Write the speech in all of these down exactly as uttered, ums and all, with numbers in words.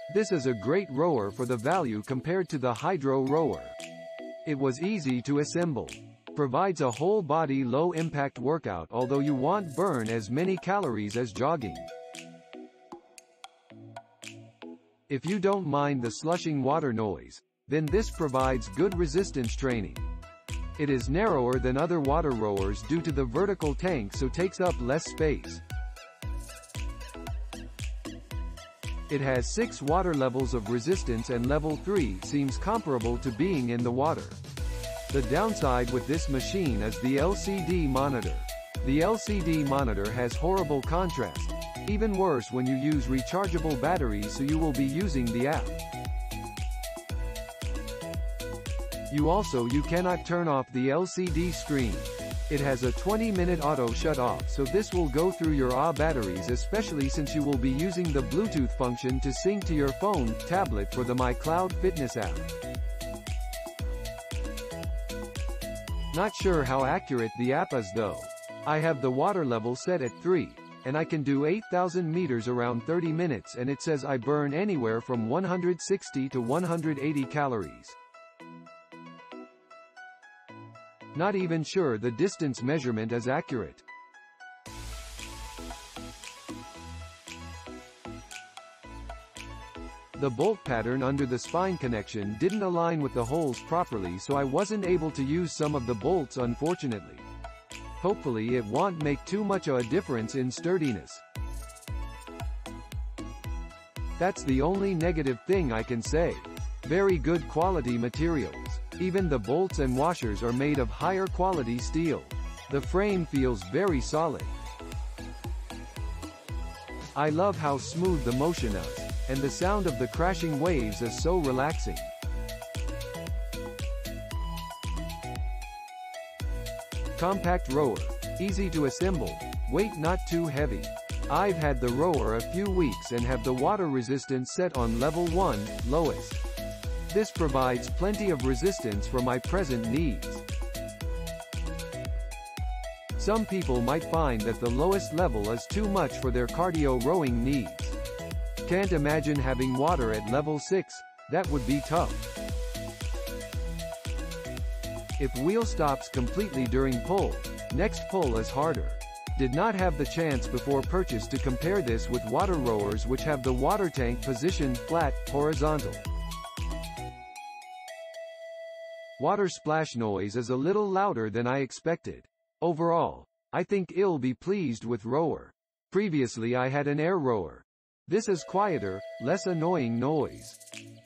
This is a great rower for the value compared to the hydro rower. It was easy to assemble. Provides a whole body low impact workout although you won't burn as many calories as jogging. If you don't mind the slushing water noise, then this provides good resistance training. It is narrower than other water rowers due to the vertical tank, so takes up less space. It has six water levels of resistance and level three seems comparable to being in the water. The downside with this machine is the L C D monitor. The L C D monitor has horrible contrast. Even worse when you use rechargeable batteries, so you will be using the app. You also you cannot turn off the L C D screen. It has a twenty minute auto shut off, so this will go through your A batteries, especially since you will be using the Bluetooth function to sync to your phone, tablet for the MyCloud Fitness app. Not sure how accurate the app is though. I have the water level set at three, and I can do eight thousand meters around thirty minutes, and it says I burn anywhere from one hundred sixty to one hundred eighty calories. Not even sure the distance measurement is accurate. The bolt pattern under the spine connection didn't align with the holes properly, so I wasn't able to use some of the bolts unfortunately. Hopefully it won't make too much of a difference in sturdiness. That's the only negative thing I can say. Very good quality materials. Even the bolts and washers are made of higher quality steel. The frame feels very solid. I love how smooth the motion is, and the sound of the crashing waves is so relaxing. Compact rower. Easy to assemble. Weight not too heavy. I've had the rower a few weeks and have the water resistance set on level one, lowest. This provides plenty of resistance for my present needs. Some people might find that the lowest level is too much for their cardio rowing needs. Can't imagine having water at level six, that would be tough. If wheel stops completely during pull, next pull is harder. Did not have the chance before purchase to compare this with water rowers which have the water tank positioned flat, horizontal. Water splash noise is a little louder than I expected. Overall, I think I'll be pleased with rower. Previously I had an air rower. This is quieter, less annoying noise.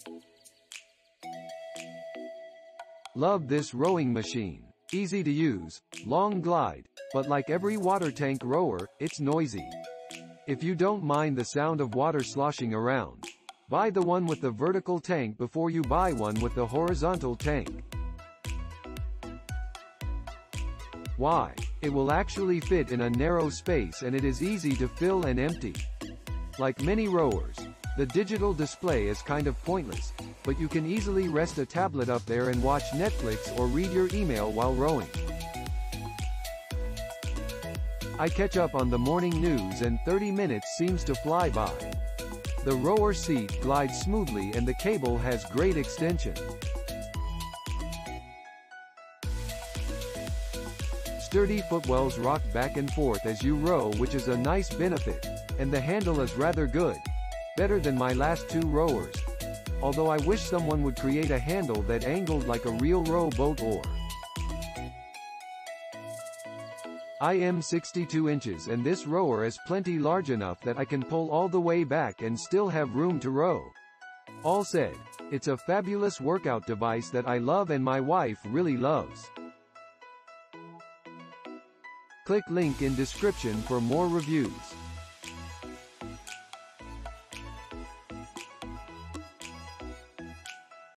Love this rowing machine. Easy to use, long glide, but like every water tank rower, it's noisy. If you don't mind the sound of water sloshing around, buy the one with the vertical tank before you buy one with the horizontal tank. Why? It will actually fit in a narrow space and it is easy to fill and empty. Like many rowers, the digital display is kind of pointless, but you can easily rest a tablet up there and watch Netflix or read your email while rowing. I catch up on the morning news and thirty minutes seems to fly by. The rower seat glides smoothly and the cable has great extension. Sturdy footwells rock back and forth as you row, which is a nice benefit, and the handle is rather good. Better than my last two rowers. Although I wish someone would create a handle that angled like a real rowboat oar. I am sixty-two inches and this rower is plenty large enough that I can pull all the way back and still have room to row. All said, it's a fabulous workout device that I love and my wife really loves. Click link in description for more reviews.